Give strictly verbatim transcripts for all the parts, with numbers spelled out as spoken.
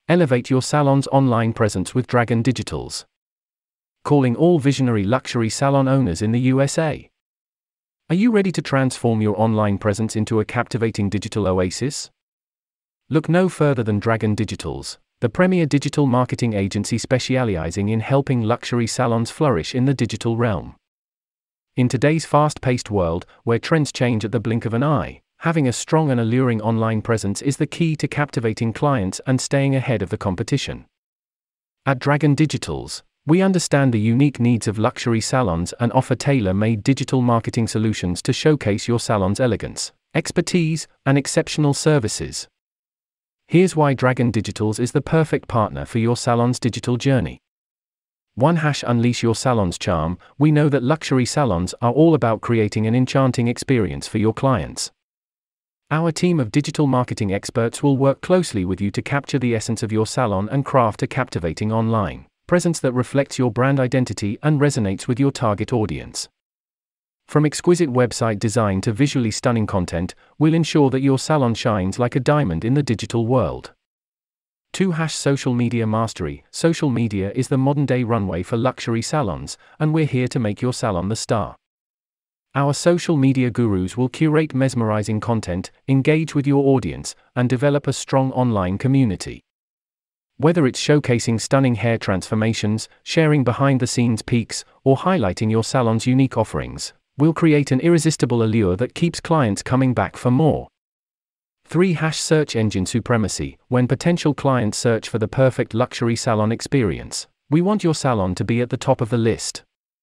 Elevate your salon's online presence with Dragon Digitals. Calling all visionary luxury salon owners in the U S A. Are you ready to transform your online presence into a captivating digital oasis? Look no further than Dragon Digitals, the premier digital marketing agency specializing in helping luxury salons flourish in the digital realm. In today's fast-paced world, where trends change at the blink of an eye, having a strong and alluring online presence is the key to captivating clients and staying ahead of the competition. At Dragon Digitals, we understand the unique needs of luxury salons and offer tailor-made digital marketing solutions to showcase your salon's elegance, expertise, and exceptional services. Here's why Dragon Digitals is the perfect partner for your salon's digital journey. one Hash Unleash your salon's charm. We know that luxury salons are all about creating an enchanting experience for your clients. Our team of digital marketing experts will work closely with you to capture the essence of your salon and craft a captivating online presence that reflects your brand identity and resonates with your target audience. From exquisite website design to visually stunning content, we'll ensure that your salon shines like a diamond in the digital world. two Hash Social Media Mastery. Social media is the modern-day runway for luxury salons, and we're here to make your salon the star. Our social media gurus will curate mesmerizing content, engage with your audience, and develop a strong online community. Whether it's showcasing stunning hair transformations, sharing behind-the-scenes peeks, or highlighting your salon's unique offerings, we'll create an irresistible allure that keeps clients coming back for more. three Hash Search Engine Supremacy. When potential clients search for the perfect luxury salon experience, we want your salon to be at the top of the list.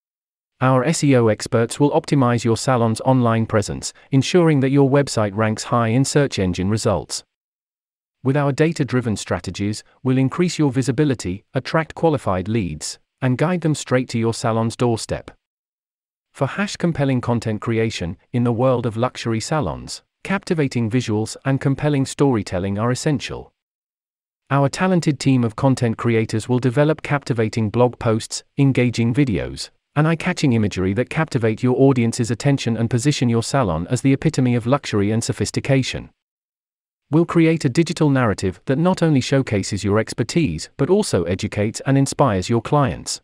Our S E O experts will optimize your salon's online presence, ensuring that your website ranks high in search engine results. With our data-driven strategies, we'll increase your visibility, attract qualified leads, and guide them straight to your salon's doorstep. For Hash compelling content creation, in the world of luxury salons, captivating visuals and compelling storytelling are essential. Our talented team of content creators will develop captivating blog posts, engaging videos, and eye-catching imagery that captivate your audience's attention and position your salon as the epitome of luxury and sophistication. We'll create a digital narrative that not only showcases your expertise but also educates and inspires your clients.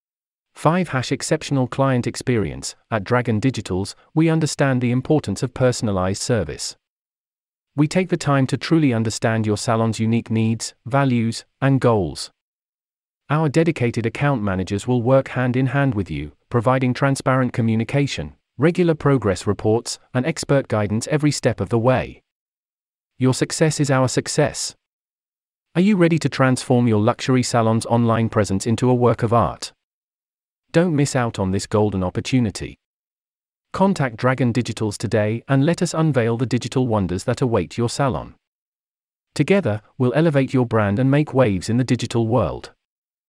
five Hash Exceptional Client Experience. At Dragon Digitals, we understand the importance of personalized service. We take the time to truly understand your salon's unique needs, values, and goals. Our dedicated account managers will work hand in hand with you, providing transparent communication, regular progress reports, and expert guidance every step of the way. Your success is our success. Are you ready to transform your luxury salon's online presence into a work of art? Don't miss out on this golden opportunity. Contact Dragon Digitals today and let us unveil the digital wonders that await your salon. Together, we'll elevate your brand and make waves in the digital world.